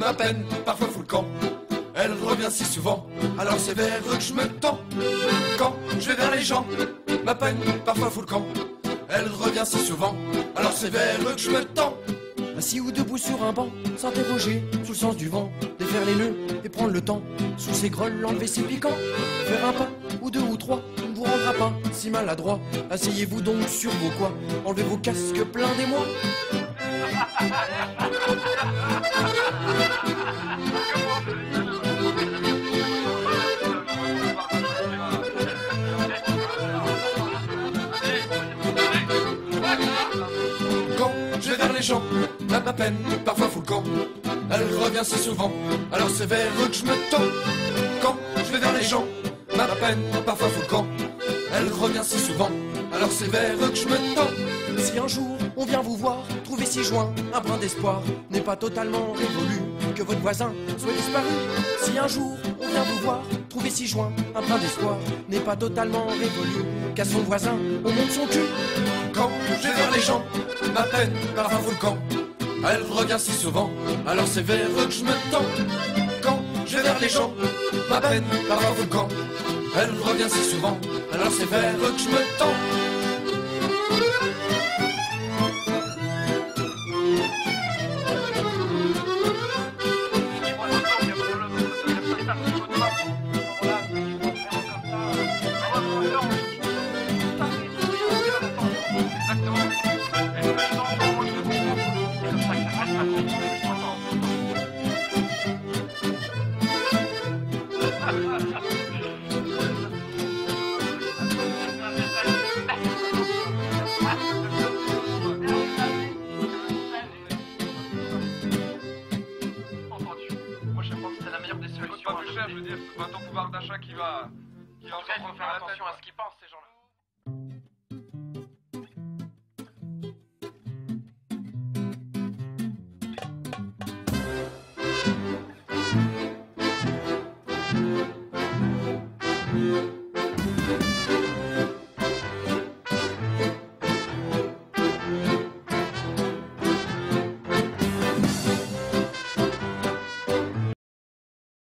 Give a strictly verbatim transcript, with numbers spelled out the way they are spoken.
ma peine parfois fout le camp. Elle revient si souvent, alors c'est vers eux que je me tends. Quand je vais vers les gens, ma peine parfois fout le camp. Elle revient si souvent, alors c'est vers eux que je me tends. Assis ou debout sur un banc, s'interroger sous le sens du vent, défaire les nœuds et prendre le temps. Sous ses grolles, enlever ses piquants, faire un pas ou deux ou trois, ne vous rendra pas si maladroit. Asseyez-vous donc sur vos quoi, enlevez vos casques pleins d'émoi. Quand je vais vers les gens, ma ma peine parfois fout le camp. Elle revient si souvent, alors c'est vers eux que je me tends. Quand je vais vers les gens, ma ma peine parfois fout le camp. Elle revient si souvent, alors c'est vers eux que je me tends. Si un jour on vient vous voir, trouvez si joint un brin d'espoir, n'est pas totalement révolu que votre voisin soit disparu. Si un jour on vient vous voir, trouvez si joint un brin d'espoir, n'est pas totalement révolu qu'à son voisin on monte son cul. Quand je vais vers les gens, ma peine parfois fout le camp. Elle revient si souvent, alors c'est vers eux que je me tends. Quand je vais vers les gens, ma peine parfois fout le camp. Elle revient si souvent, alors c'est vers eux que je me tends. Je veux dire, c'est pas ton pouvoir d'achat qui va, qui va En tout cas, il faut faire attention à ce qu'ils pensent, ces gens-là.